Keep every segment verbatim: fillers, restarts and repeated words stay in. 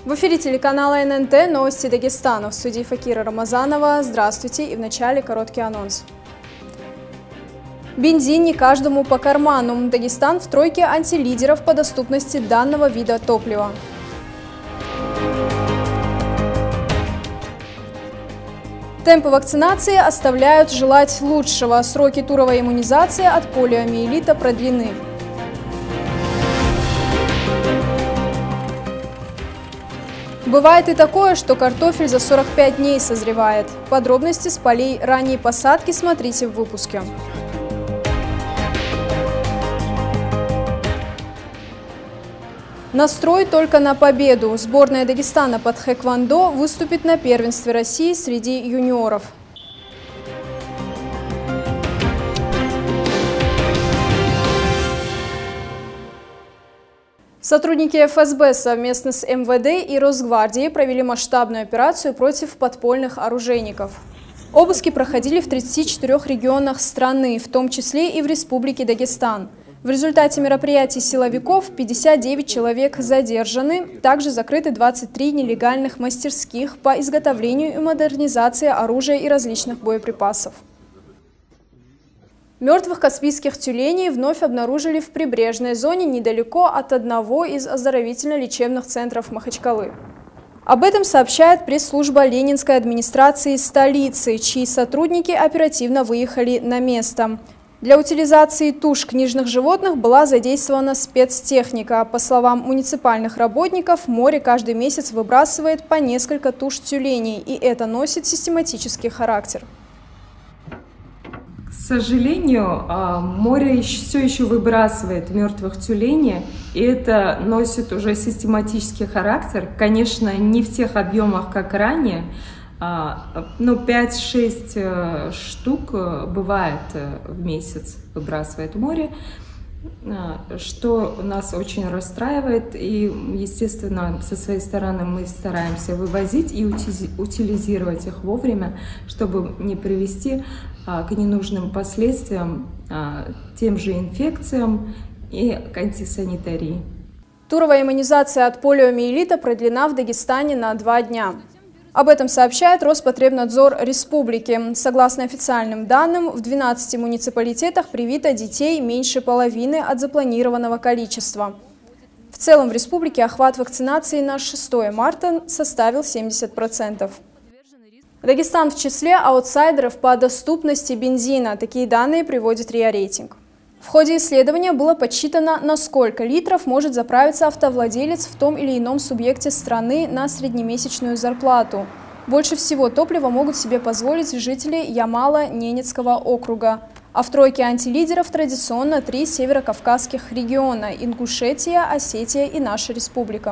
В эфире телеканала эн эн тэ «Новости Дагестана». В студии Факира Рамазанова. Здравствуйте, и в начале короткий анонс. Бензин не каждому по карману. Дагестан в тройке антилидеров по доступности данного вида топлива. Темпы вакцинации оставляют желать лучшего. Сроки туровой иммунизации от полиомиелита продлены. Бывает и такое, что картофель за сорок пять дней созревает. Подробности с полей ранней посадки смотрите в выпуске. Настрой только на победу. Сборная Дагестана по тхэквондо выступит на первенстве России среди юниоров. Сотрудники эф эс бэ совместно с эм вэ дэ и Росгвардией провели масштабную операцию против подпольных оружейников. Обыски проходили в тридцати четырёх регионах страны, в том числе и в Республике Дагестан. В результате мероприятий силовиков пятьдесят девять человек задержаны, также закрыты двадцать три нелегальных мастерских по изготовлению и модернизации оружия и различных боеприпасов. Мертвых каспийских тюленей вновь обнаружили в прибрежной зоне недалеко от одного из оздоровительно-лечебных центров Махачкалы. Об этом сообщает пресс-служба Ленинской администрации столицы, чьи сотрудники оперативно выехали на место. Для утилизации туш книжных животных была задействована спецтехника. По словам муниципальных работников, море каждый месяц выбрасывает по несколько туш тюленей, и это носит систематический характер. К сожалению, море все еще выбрасывает мертвых тюленей, и это носит уже систематический характер. Конечно, не в тех объемах, как ранее, но пять-шесть штук бывает в месяц выбрасывает в море, что нас очень расстраивает. И, естественно, со своей стороны мы стараемся вывозить и утилизировать их вовремя, чтобы не привести к ненужным последствиям, тем же инфекциям и к антисанитарии. Туровая иммунизация от полиомиелита продлена в Дагестане на два дня. Об этом сообщает Роспотребнадзор Республики. Согласно официальным данным, в двенадцати муниципалитетах привито детей меньше половины от запланированного количества. В целом в республике охват вакцинации на шестое марта составил семьдесят процентов. Дагестан в числе аутсайдеров по доступности бензина. Такие данные приводит РИА Рейтинг. В ходе исследования было подсчитано, на сколько литров может заправиться автовладелец в том или ином субъекте страны на среднемесячную зарплату. Больше всего топлива могут себе позволить жители Ямало-Ненецкого округа. А в тройке антилидеров традиционно три северокавказских региона – Ингушетия, Осетия и наша республика.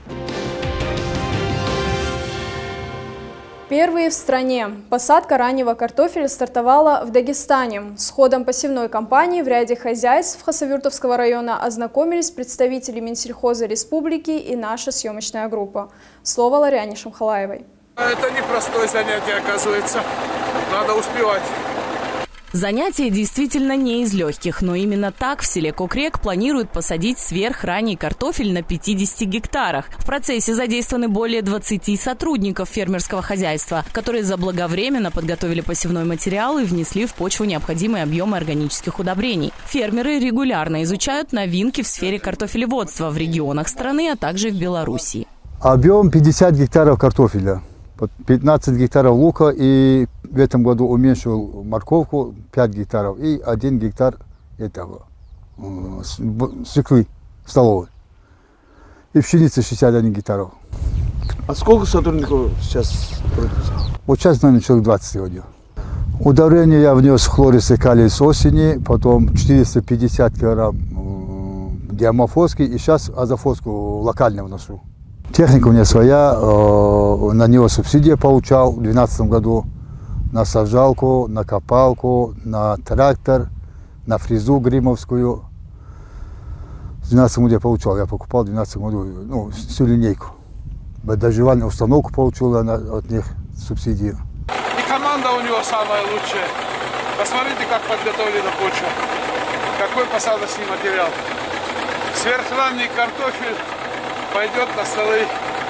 Первые в стране. Посадка раннего картофеля стартовала в Дагестане. С ходом посевной кампании в ряде хозяйств Хасавюртовского района ознакомились представители Минсельхоза Республики и наша съемочная группа. Слово Лариане Шамхалаевой. Это непростое занятие, оказывается. Надо успевать. Занятие действительно не из легких, но именно так в селе Кокрек планируют посадить сверхранний картофель на пятидесяти гектарах. В процессе задействованы более двадцати сотрудников фермерского хозяйства, которые заблаговременно подготовили посевной материал и внесли в почву необходимые объемы органических удобрений. Фермеры регулярно изучают новинки в сфере картофелеводства в регионах страны, а также в Белоруссии. Объем пятьдесят гектаров картофеля, пятнадцать гектаров лука, и в этом году уменьшил морковку пять гектаров и один гектар этого свеклы столовой. И пшеницы шестьдесят один гектаров. А сколько сотрудников сейчас трудится? Вот сейчас, наверное, человек двадцать сегодня. Удобрение я внес хлорис и калий с осени, потом четыреста пятьдесят килограмм диамофоски, и сейчас азофоску локально вношу. Техника у меня своя, на него субсидия получал в две тысячи двенадцатом году. На сажалку, на копалку, на трактор, на фрезу гримовскую. В две тысячи двенадцатом году я получал, я покупал в две тысячи двенадцатом году ну, всю линейку. Дождевальную установку получил от них субсидию. И команда у него самая лучшая. Посмотрите, как подготовлена почва. Какой посадочный материал. Сверхранний картофель пойдет на столы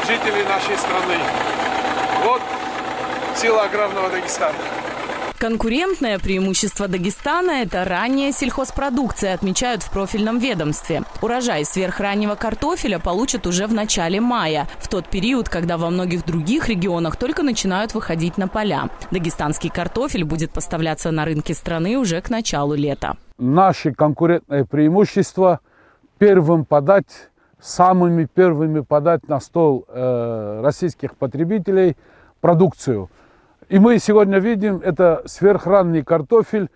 жителей нашей страны. Вот сила аграрного Дагестана. Конкурентное преимущество Дагестана – это ранняя сельхозпродукция, отмечают в профильном ведомстве. Урожай сверхраннего картофеля получат уже в начале мая, в тот период, когда во многих других регионах только начинают выходить на поля. Дагестанский картофель будет поставляться на рынки страны уже к началу лета. Наше конкурентное преимущество – первым подать, самыми первыми подать на стол э, российских потребителей продукцию. И мы сегодня видим, это сверхранний картофель.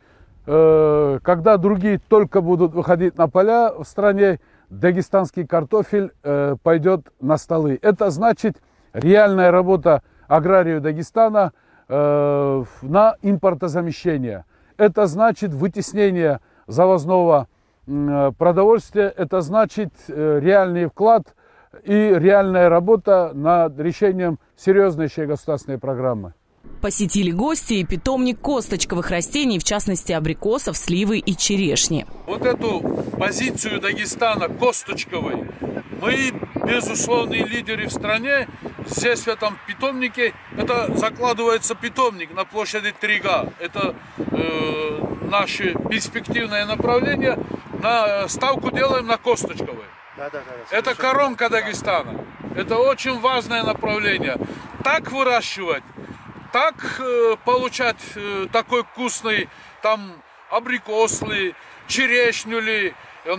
Э, когда другие только будут выходить на поля в стране, дагестанский картофель э, пойдет на столы. Это значит реальная работа аграрию Дагестана э, на импортозамещение. Это значит вытеснение завозного э, продовольствия. Это значит э, реальный вклад и реальная работа над решением серьезной государственной программы. Посетили гости и питомник косточковых растений, в частности абрикосов, сливы и черешни. Вот эту позицию Дагестана косточковой мы, безусловные лидеры в стране. Здесь, в этом питомнике, это закладывается питомник на площади три га. Это э, наше перспективное направление. На ставку делаем на косточковой. Да, да, да, это коронка Дагестана. Это очень важное направление. Так выращивать, так э, получать э, такой вкусный там абрикосы, черешню ли,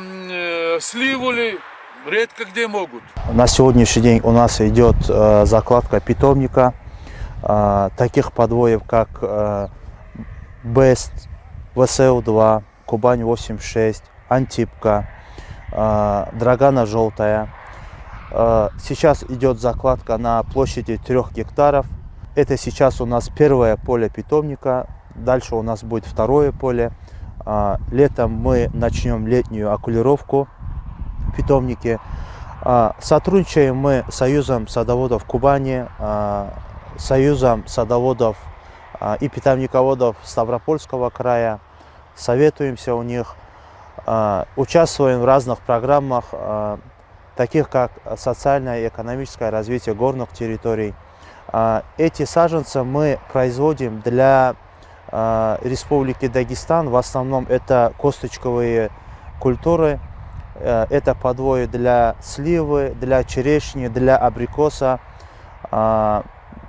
э, сливу ли, редко где могут. На сегодняшний день у нас идет э, закладка питомника, э, таких подвоев как э, Best, вэ эс эл два, Кубань восемьдесят шесть, Антипка, э, Драгана желтая. Э, сейчас идет закладка на площади трех гектаров. Это сейчас у нас первое поле питомника, дальше у нас будет второе поле. Э, летом мы начнем летнюю окулировку в питомнике. Э, сотрудничаем мы с Союзом садоводов Кубани, э, Союзом садоводов э, и питомниководов Ставропольского края. Советуемся у них, э, участвуем в разных программах, э, таких как социальное и экономическое развитие горных территорий. Э, эти саженцы мы производим для э, Республики Дагестан. В основном это косточковые культуры, э, это подвои для сливы, для черешни, для абрикоса, э,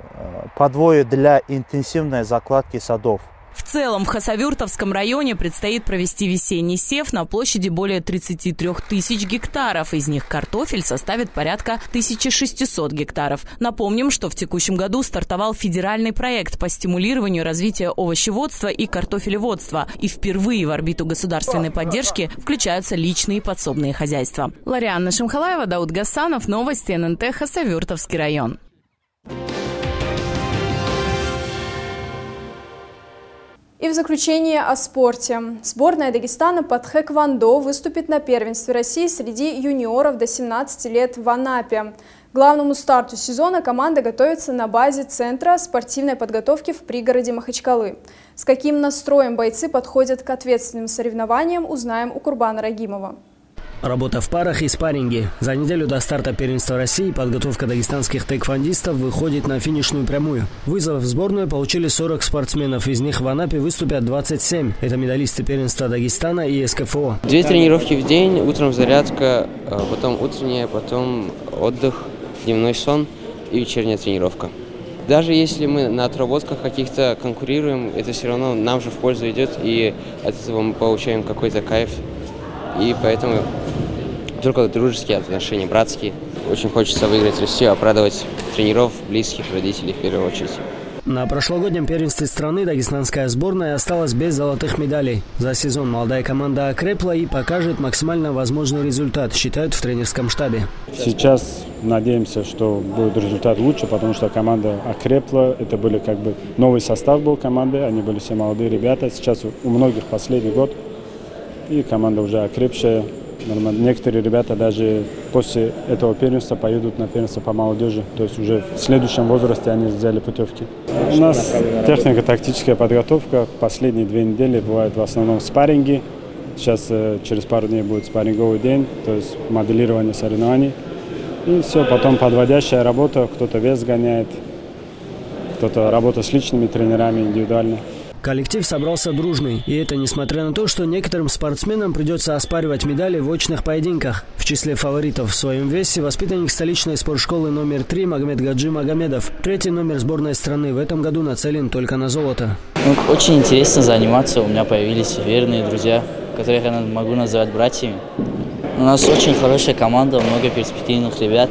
подвои для интенсивной закладки садов. В целом в Хасавюртовском районе предстоит провести весенний сев на площади более тридцати трёх тысяч гектаров. Из них картофель составит порядка тысячи шестисот гектаров. Напомним, что в текущем году стартовал федеральный проект по стимулированию развития овощеводства и картофелеводства. И впервые в орбиту государственной поддержки включаются личные подсобные хозяйства. Ларианна Шимхалаева, Дауд Гасанов, новости эн эн тэ, Хасавюртовский район. И в заключение о спорте. Сборная Дагестана по тхэквондо выступит на первенстве России среди юниоров до семнадцати лет в Анапе. К главному старту сезона команда готовится на базе Центра спортивной подготовки в пригороде Махачкалы. С каким настроем бойцы подходят к ответственным соревнованиям, узнаем у Курбана Рагимова. Работа в парах и спарринге. За неделю до старта первенства России подготовка дагестанских тэквондистов выходит на финишную прямую. Вызов в сборную получили сорок спортсменов, из них в Анапе выступят двадцать семь. Это медалисты первенства Дагестана и эс ка эф о. Две тренировки в день, утром зарядка, потом утренняя, потом отдых, дневной сон и вечерняя тренировка. Даже если мы на отработках каких-то конкурируем, это все равно нам же в пользу идет, и от этого мы получаем какой-то кайф. И поэтому только дружеские отношения, братские. Очень хочется выиграть Россию, обрадовать тренеров, близких, родителей в первую очередь. На прошлогоднем первенстве страны дагестанская сборная осталась без золотых медалей. За сезон молодая команда окрепла и покажет максимально возможный результат, считают в тренерском штабе. Сейчас надеемся, что будет результат лучше, потому что команда окрепла. Это были как бы новый состав был команды, они были все молодые ребята. Сейчас у многих последний год. И команда уже окрепшая. Некоторые ребята даже после этого первенства поедут на первенство по молодежи. То есть уже в следующем возрасте они взяли путевки. У нас технико-тактическая подготовка. Последние две недели бывают в основном спарринги. Сейчас через пару дней будет спарринговый день, то есть моделирование соревнований. И все, потом подводящая работа, кто-то вес гоняет, кто-то работа с личными тренерами индивидуально. Коллектив собрался дружный, и это несмотря на то, что некоторым спортсменам придется оспаривать медали в очных поединках. В числе фаворитов в своем весе воспитанник столичной спортшколы номер три Магомед Гаджи Магомедов. Третий номер сборной страны в этом году нацелен только на золото. Ну, очень интересно заниматься, у меня появились верные друзья, которых я могу называть братьями. У нас очень хорошая команда, много перспективных ребят,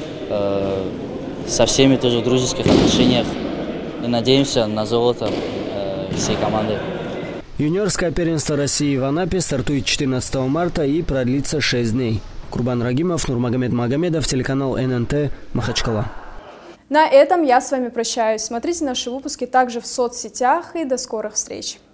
со всеми тоже в дружеских отношениях. И надеемся на золото всей команды. Юниорское первенство России в Анапе стартует четырнадцатого марта и продлится шесть дней. Курбан Рагимов, Нурмагомед Магомедов, телеканал эн эн тэ, Махачкала. На этом я с вами прощаюсь. Смотрите наши выпуски также в соцсетях и до скорых встреч.